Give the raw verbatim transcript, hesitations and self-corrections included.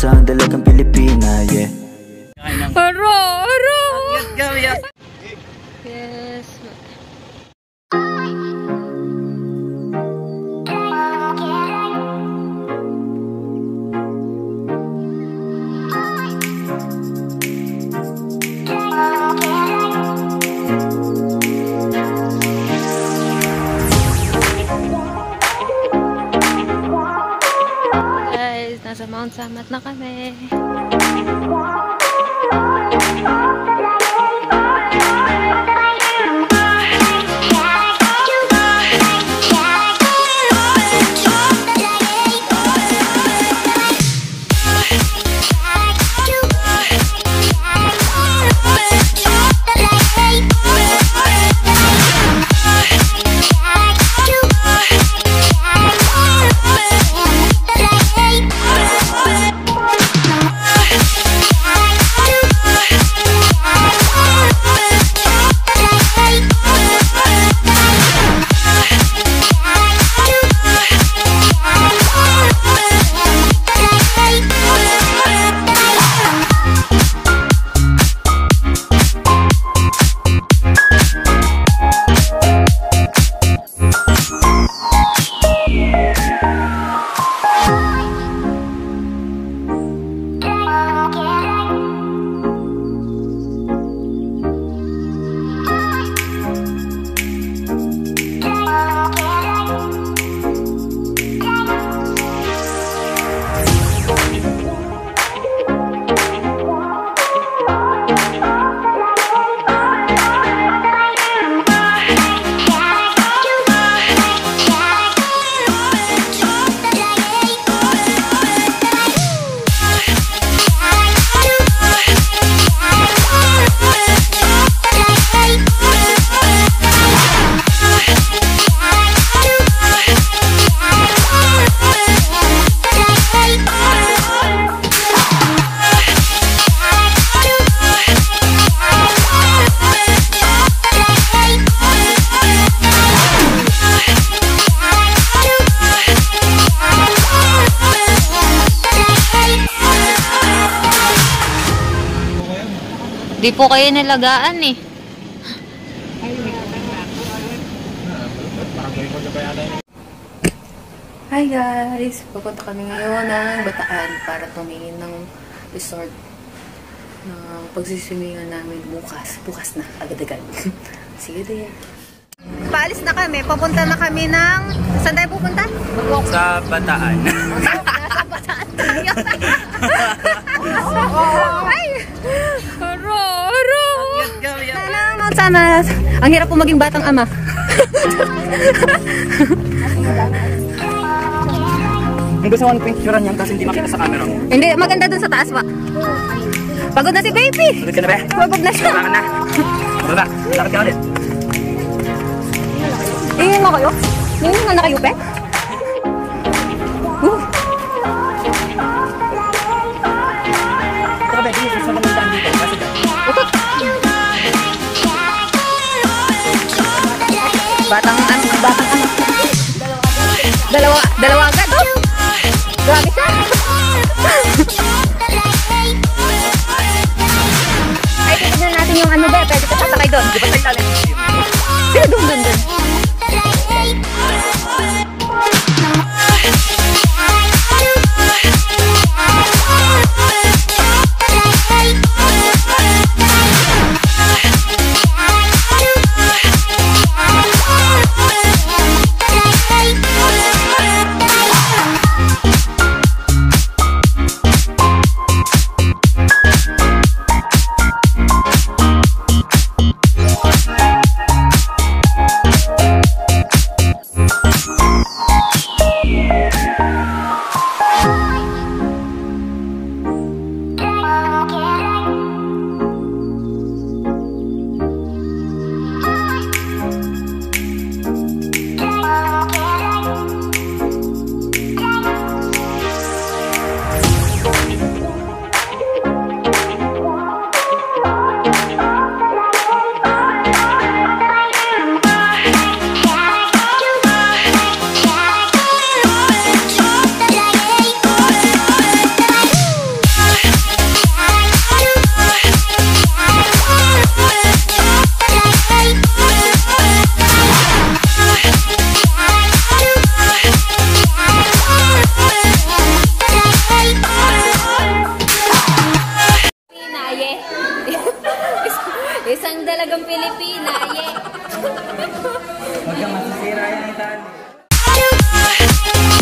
Sa dalagang Pilipina, yeah. Aro! Aro! Yes. Guys, nasa Mount Samat na kami. Di po kayo nalagaan eh. Hi guys! Pupunta kami ngayon ng Bataan para tumingin ng resort na pagsiswimingan namin bukas. Bukas na, agad-agad. Sige din. Paalis na kami. Papunta na kami ng... Saan tayo pupunta? Sa Bataan. Nasa Bataan. Ay! Aro! Aro! Mount Samat. Ang hirap po maging batang ama. Kung gusto ko picturean yan kasi hindi makita sa camera. Hindi, maganda dun sa taas pa. Pagod na si baby. Pagod ka na ba? Pagod na siya. Kailangan na. Baba, lakad ka ulit. Ingin mo kayo? Ingin nga na kayo, pe? Uh. Ito ka ba? Hindi, susunod ng daan dito. Kasi dyan. Utot. Batang ano, batang ano. Dalawa, dalawa agad, oh. Grabe siya. Ay, tignan natin yung ano ba, pwede ka sasakay doon. Di ba sa ilalim? Sino doon, doon, doon? Isang dalagang Pilipina, yeah. Huwag kang masisira yan ang tali.